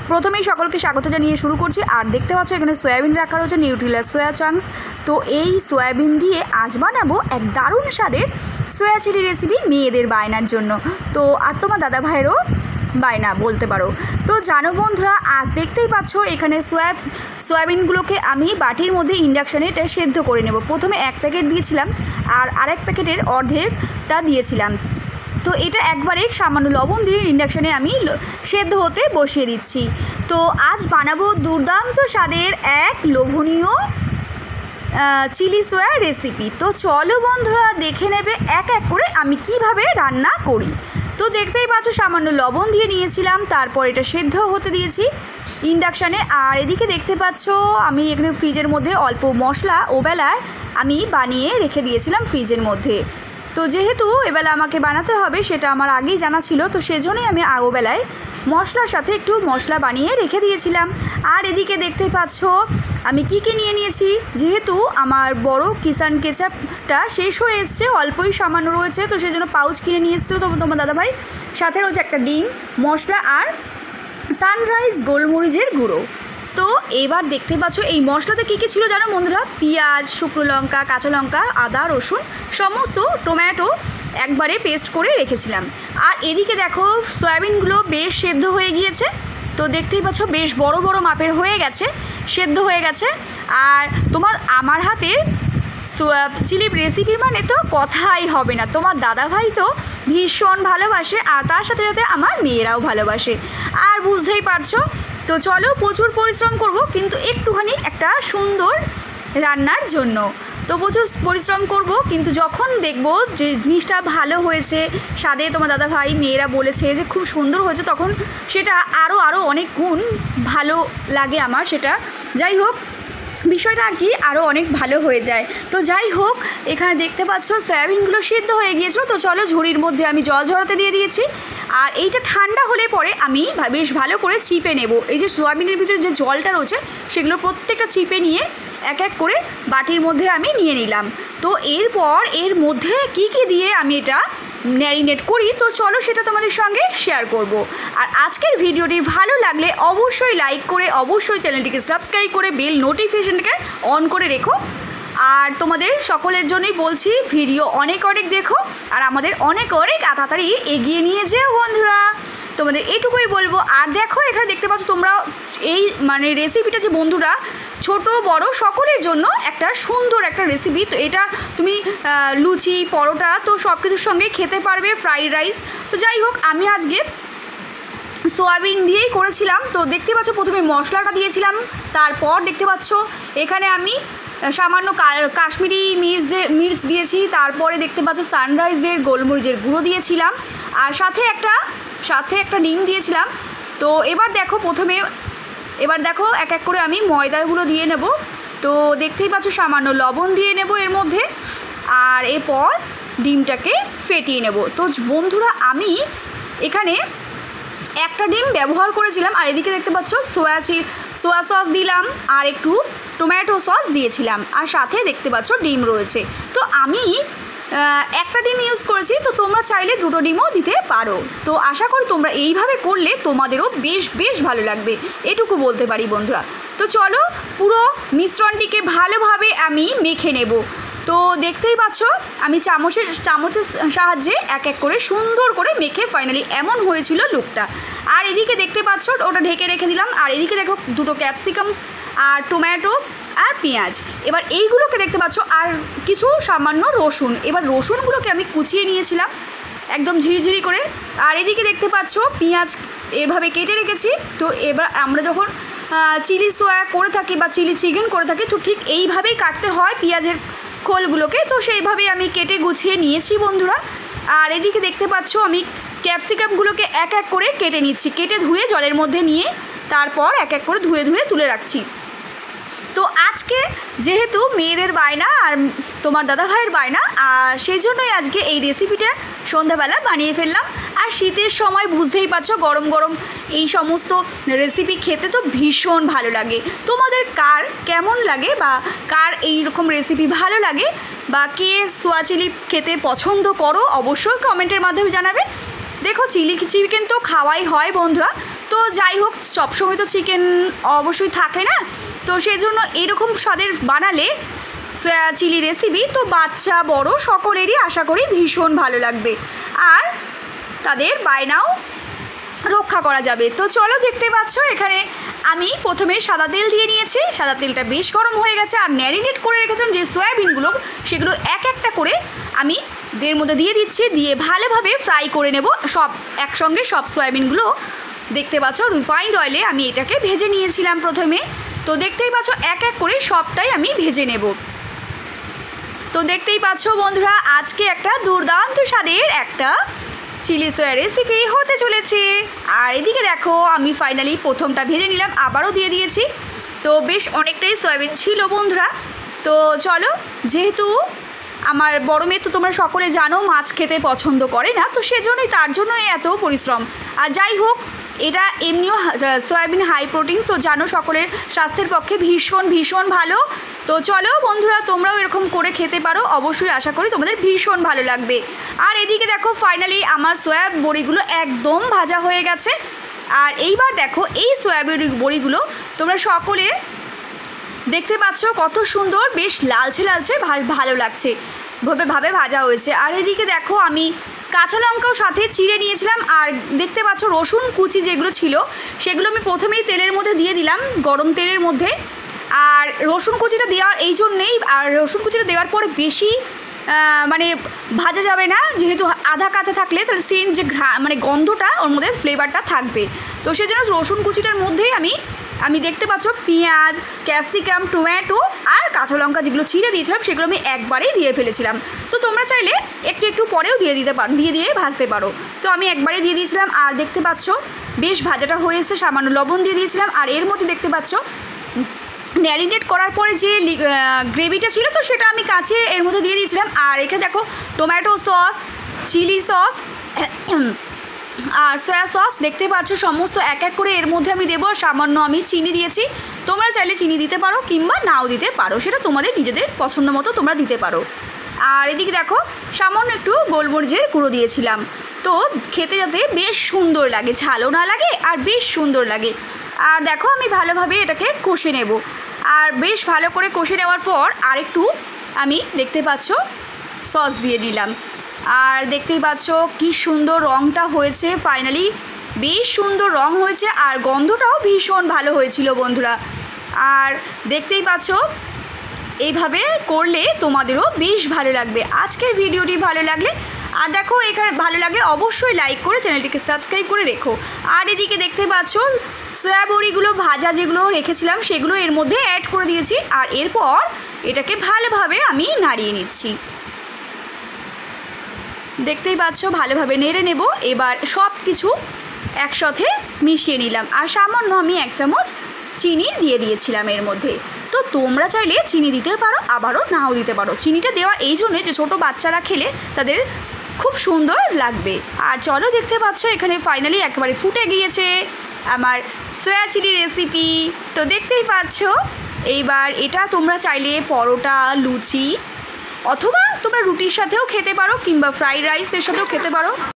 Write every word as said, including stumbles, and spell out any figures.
প্রথমেই সকলকে স্বাগত জানিয়ে শুরু করছি। আর দেখতে পাচ্ছ এখানে সয়াবিন রাখা রয়েছে, নিউট্রিলা সোয়া চাংস। তো এই সয়াবিন দিয়ে আজ বানাবো এক দারুণ স্বাদের সোয়া চিলি রেসিপি মেয়েদের বায়নার জন্য। তো আর তোমার দাদা ভাইয়েরও বায়না বলতে পারো। তো জানো বন্ধুরা, আজ দেখতেই পাচ্ছ এখানে সোয়া সয়াবিনগুলোকে আমি বাটির মধ্যে ইন্ডাকশানে এটা সেদ্ধ করে নেব। প্রথমে এক প্যাকেট দিয়েছিলাম আর আরেক প্যাকেটের অর্ধেকটা দিয়েছিলাম। তো এটা একবারে সামান্য লবণ দিয়ে ইন্ডাকশানে আমি সেদ্ধ হতে বসিয়ে দিচ্ছি। তো আজ বানাবো দুর্দান্ত স্বাদের এক লোভনীয় চিলি সোয়া রেসিপি। তো চলো বন্ধুরা দেখে নেবে এক এক করে আমি কিভাবে রান্না করি। তো দেখতেই পাচ্ছ সামান্য লবণ দিয়ে নিয়েছিলাম, তারপর এটা সেদ্ধ হতে দিয়েছি ইন্ডাকশানে। আর এদিকে দেখতে পাচ্ছ আমি এখানে ফ্রিজের মধ্যে অল্প মশলা ওবেলায় আমি বানিয়ে রেখে দিয়েছিলাম ফ্রিজের মধ্যে। তো যেহেতু এবেলা আমাকে বানাতে হবে সেটা আমার আগেই জানা ছিল, তো সেজন্যই আমি আগোবেলায় মশলার সাথে একটু মশলা বানিয়ে রেখে দিয়েছিলাম। আর এদিকে দেখতে পাচ্ছ আমি কী কী নিয়ে নিয়েছি। যেহেতু আমার বড় কিষান কেচাপটা শেষ হয়ে এসছে, অল্পই সামান্য রয়েছে, তো সেই জন্য পাউচ কিনে নিয়ে এসেছিলো তো তোমার দাদাভাই। সাথে রয়েছে একটা ডিম, মশলা আর সানরাইজ গোলমরিচের গুঁড়ো। তো এবার দেখতে পাচ্ছ এই মশলাতে কী কী ছিল জানো বন্ধুরা? পেঁয়াজ, শুকনো লঙ্কা, কাঁচা লঙ্কা, আদা, রসুন, সমস্ত টমেটো একবারে পেস্ট করে রেখেছিলাম। আর এদিকে দেখো সয়াবিনগুলো বেশ সেদ্ধ হয়ে গিয়েছে। তো দেখতেই পাচ্ছ বেশ বড় বড় মাপের হয়ে গেছে, সেদ্ধ হয়ে গেছে। আর তোমার আমার হাতের সোয়া চিলি রেসিপি মানে তো কথাই হবে না। তোমার দাদাভাই তো ভীষণ ভালোবাসে আর তার সাথে সাথে আমার মেয়েরাও ভালোবাসে, আর বুঝতেই পারছো। তো চলো প্রচুর পরিশ্রম করব কিন্তু একটুখানি একটা সুন্দর রান্নার জন্য। তো প্রচুর পরিশ্রম করব কিন্তু যখন দেখব যে জিনিসটা ভালো হয়েছে, স্বাদে তোমার দাদা ভাই মেয়েরা বলেছে যে খুব সুন্দর হয়েছে, তখন সেটা আরও আরও অনেক গুণ ভালো লাগে আমার। সেটা যাই হোক, বিষয়টা আর কি আরও অনেক ভালো হয়ে যায়। তো যাই হোক, এখানে দেখতে পাচ্ছ সয়াবিনগুলো সিদ্ধ হয়ে গিয়েছিল। তো চলো ঝুড়ির মধ্যে আমি জল ঝরাতে দিয়ে দিয়েছি। আর এইটা ঠান্ডা হলে পরে আমি বেশ ভালো করে চিপে নেব। এই যে সয়াবিনের ভিতরে যে জলটা রয়েছে সেগুলো প্রত্যেকটা চিপে নিয়ে এক এক করে বাটির মধ্যে আমি নিয়ে নিলাম। তো এরপর এর মধ্যে কি কি দিয়ে আমি এটা ম্যারিনেট করি, তো চলো সেটা তোমাদের সঙ্গে শেয়ার করব। আর আজকের ভিডিওটি ভালো লাগলে অবশ্যই লাইক করে অবশ্যই চ্যানেলটিকে সাবস্ক্রাইব করে বেল নোটিফিকেশনটাকে অন করে রেখো। আর তোমাদের সকলের জন্যই বলছি ভিডিও অনেক অনেক দেখো আর আমাদের অনেক অনেক তাড়াতাড়ি এগিয়ে নিয়ে যেও বন্ধুরা, তোমাদের এটুকুই বলবো। আর দেখো এখানে দেখতে পাচ্ছ তোমরা এই মানে রেসিপিটা যে বন্ধুরা ছোট বড় সকলের জন্য একটা সুন্দর একটা রেসিপি। তো এটা তুমি লুচি, পরোটা তো সব কিছুর সঙ্গে খেতে পারবে, ফ্রাইড রাইস। তো যাই হোক, আমি আজকে সোয়াবিন দিয়েই করেছিলাম। তো দেখতে পাচ্ছ প্রথমে মশলাটা দিয়েছিলাম, তারপর দেখতে পাচ্ছ এখানে আমি সামান্য কাশ্মীরি মির্চের মির্চ দিয়েছি, তারপরে দেখতে পাচ্ছ সানরাইজের গোলমরিচের গুঁড়ো দিয়েছিলাম, আর সাথে একটা সাথে একটা ডিম দিয়েছিলাম। তো এবার দেখো প্রথমে এবার দেখো এক এক করে আমি ময়দাগুলো দিয়ে নেব। তো দেখতেই পাচ্ছ সামান্য লবণ দিয়ে নেব এর মধ্যে, আর এরপর ডিমটাকে ফেটিয়ে নেব। তো বন্ধুরা আমি এখানে একটা ডিম ব্যবহার করেছিলাম। আর এদিকে দেখতে পাচ্ছ সোয়া চি সোয়া সস দিলাম আর একটু টমেটো সস দিয়েছিলাম, আর সাথে দেখতে পাচ্ছ ডিম রয়েছে। তো আমি একটা ডিম ইউজ করেছি, তো তোমরা চাইলে দুটো ডিমও দিতে পারো। তো আশা করি তোমরা এইভাবে করলে তোমাদেরও বেশ বেশ ভালো লাগবে, এটুকু বলতে পারি বন্ধুরা। তো চলো পুরো মিশ্রণটিকে ভালোভাবে আমি মেখে নেব। তো দেখতেই পাচ্ছ আমি চামচের চামচের সাহায্যে এক এক করে সুন্দর করে মেখে ফাইনালি এমন হয়েছিল লুকটা। আর এদিকে দেখতে পাচ্ছ ওটা ঢেকে রেখে দিলাম। আর এদিকে দেখো দুটো ক্যাপসিকাম আর টমেটো আর পেঁয়াজ, এবার এইগুলোকে দেখতে পাচ্ছ, আর কিছু সামান্য রসুন। এবার রসুনগুলোকে আমি কুচিয়ে নিয়েছিলাম একদম ঝিরিঝিরি করে। আর এদিকে দেখতে পাচ্ছ পেঁয়াজ এভাবে কেটে রেখেছি। তো এবার আমরা যখন চিলি সোয়া করে থাকি বা চিলি চিকেন করে থাকি, তো ঠিক এইভাবেই কাটতে হয় পেঁয়াজের খোলগুলোকে। তো সেইভাবেই আমি কেটে গুছিয়ে নিয়েছি বন্ধুরা। আর এদিকে দেখতে পাচ্ছ আমি ক্যাপসিকামগুলোকে এক এক করে কেটে নিচ্ছি, কেটে ধুয়ে জলের মধ্যে নিয়ে তারপর এক এক করে ধুয়ে ধুয়ে তুলে রাখছি। তো আজকে যেহেতু মেয়েদের বায়না আর তোমার দাদা ভাইয়ের বায়না, আর সেই জন্যই আজকে এই রেসিপিটা সন্ধ্যাবেলা বানিয়ে ফেললাম। আর শীতের সময় বুঝতেই পারছো গরম গরম এই সমস্ত রেসিপি খেতে তো ভীষণ ভালো লাগে। তোমাদের কার কেমন লাগে বা কার এই রকম রেসিপি ভালো লাগে বা কে সোয়া চিলি খেতে পছন্দ করো অবশ্যই কমেন্টের মাধ্যমে জানাবে। দেখো চিলি চিকেন তো খাওয়াই হয় বন্ধুরা, তো যাই হোক, সবসময় তো চিকেন অবশ্যই থাকে না, তো সেই জন্য এরকম স্বাদের বানালে সয়া চিলি রেসিপি তো বাচ্চা বড় সকলেরই আশা করি ভীষণ ভালো লাগবে, আর তাদের বায়নাও রক্ষা করা যাবে। তো চলো, দেখতে পাচ্ছ এখানে আমি প্রথমে সাদা তেল দিয়ে নিয়েছি, সাদা তেলটা বেশ গরম হয়ে গেছে, আর ম্যারিনেট করে রেখেছিলাম যে সয়াবিনগুলো সেগুলো এক একটা করে আমি এর মধ্যে দিয়ে দিচ্ছি, দিয়ে ভালোভাবে ফ্রাই করে নেব সব একসঙ্গে সব সয়াবিনগুলো। দেখতে পাচ্ছ রিফাইন্ড অয়েলে আমি এটাকে ভেজে নিয়েছিলাম প্রথমে, তো দেখতেই পাচ্ছ এক এক করে সবটাই আমি ভেজে নেব। তো দেখতেই পাচ্ছ বন্ধুরা, আজকে একটা দুর্দান্ত স্বাদের একটা চিলি সয়া রেসিপি হতে চলেছে। আর এদিকে দেখো আমি ফাইনালি প্রথমটা ভেজে নিলাম, আবারও দিয়ে দিয়েছি, তো বেশ অনেকটাই সয়াবিন ছিল বন্ধুরা। তো চলো, যেহেতু আমার বড় মেয়ে তো তোমরা সকলে জানো মাছ খেতে পছন্দ করে না, তো সেজন্যই তার জন্যই এত পরিশ্রম। আর যাই হোক, এটা এমনিও সয়াবিন হাই প্রোটিন, তো জানো সকলের স্বাস্থ্যের পক্ষে ভীষণ ভীষণ ভালো। তো চলো বন্ধুরা, তোমরাও এরকম করে খেতে পারো, অবশ্যই আশা করি তোমাদের ভীষণ ভালো লাগবে। আর এদিকে দেখো ফাইনালি আমার সয়া বড়িগুলো একদম ভাজা হয়ে গেছে। আর এইবার দেখো এই সয়াবিন বড়িগুলো তোমরা সকলে দেখতে পাচ্ছ কত সুন্দর, বেশ লালচে লালচে ভালো লাগছে ভাবে ভাবে ভাজা হয়েছে। আর এদিকে দেখো আমি কাঁচা লঙ্কাও সাথে চিড়ে নিয়েছিলাম, আর দেখতে পাচ্ছ রসুন কুচি যেগুলো ছিল সেগুলো আমি প্রথমেই তেলের মধ্যে দিয়ে দিলাম, গরম তেলের মধ্যে। আর রসুন কুচিটা দেওয়ার এই জন্যেই, আর রসুন কুচিটা দেওয়ার পরে বেশি মানে ভাজা যাবে না, যেহেতু আধা কাঁচা থাকলে তাহলে সেন্ট যে ঘ্রা মানে গন্ধটা ওর মধ্যে ফ্লেভারটা থাকবে, তো সেই জন্য রসুন কুচিটার মধ্যেই আমি আমি দেখতে পাচ্ছ পেঁয়াজ, ক্যাপসিকাম, টমেটো আর কাঁচা লঙ্কা যেগুলো ছিঁড়ে দিয়েছিলাম সেগুলো আমি একবারেই দিয়ে ফেলেছিলাম। তো তোমরা চাইলে একটু একটু পরেও দিয়ে দিতে পারো, দিয়ে দিয়ে ভাজতে পারো। তো আমি একবারে দিয়ে দিয়েছিলাম, আর দেখতে পাচ্ছ বেশ ভাজাটা হয়ে এসে সামান্য লবণ দিয়ে দিয়েছিলাম। আর এর মধ্যে দেখতে পাচ্ছ ম্যারিনেট করার পরে যে গ্রেভিটা ছিল তো সেটা আমি কাছে এর মধ্যে দিয়ে দিয়েছিলাম। আর এখানে দেখো টমেটো সস, চিলি সস আর সয়া সস দেখতে পাচ্ছ সমস্ত এক এক করে এর মধ্যে আমি দেবো। সামান্য আমি চিনি দিয়েছি, তোমরা চাইলে চিনি দিতে পারো কিংবা নাও দিতে পারো, সেটা তোমাদের নিজেদের পছন্দ মতো তোমরা দিতে পারো। আর এদিকে দেখো সামান্য একটু গোলমরিচের গুঁড়ো দিয়েছিলাম, তো খেতে যাতে বেশ সুন্দর লাগে, ঝালও না লাগে আর বেশ সুন্দর লাগে। আর দেখো আমি ভালোভাবে এটাকে কষে নেব, আর বেশ ভালো করে কষে নেওয়ার পর আরেকটু আমি দেখতে পাচ্ছ সস দিয়ে দিলাম। আর দেখতেই পাচ্ছ কি সুন্দর রঙটা হয়েছে, ফাইনালি বেশ সুন্দর রং হয়েছে, আর গন্ধটাও ভীষণ ভালো হয়েছিল বন্ধুরা। আর দেখতেই পাচ্ছ এইভাবে করলে তোমাদেরও বেশ ভালো লাগবে। আজকের ভিডিওটি ভালো লাগলে, আর দেখো এখানে ভালো লাগলে অবশ্যই লাইক করে চ্যানেলটিকে সাবস্ক্রাইব করে রেখো। আর এদিকে দেখতে পাচ্ছ সয়া বড়িগুলো ভাজা যেগুলো রেখেছিলাম সেগুলো এর মধ্যে অ্যাড করে দিয়েছি, আর এরপর এটাকে ভালোভাবে আমি নাড়িয়ে নিচ্ছি। দেখতেই পাচ্ছ ভালোভাবে নেড়ে নেব। এবার সব কিছু একসাথে মিশিয়ে নিলাম, আর সামান্য আমি এক চামচ চিনি দিয়ে দিয়েছিলাম এর মধ্যে। তো তোমরা চাইলে চিনি দিতে পারো, আবারও নাও দিতে পারো। চিনিটা দেওয়ার এই জন্যে যে ছোটো বাচ্চারা খেলে তাদের খুব সুন্দর লাগবে। আর চলো দেখতে পাচ্ছ এখানে ফাইনালি একেবারে ফুটে গিয়েছে আমার সয়া চিলি রেসিপি। তো দেখতেই পাচ্ছ এইবার এটা তোমরা চাইলে পরোটা, লুচি অথবা তোমরা রুটির সাথেও খেতে পারো কিংবা ফ্রাইড রাইসের সাথেও খেতে পারো।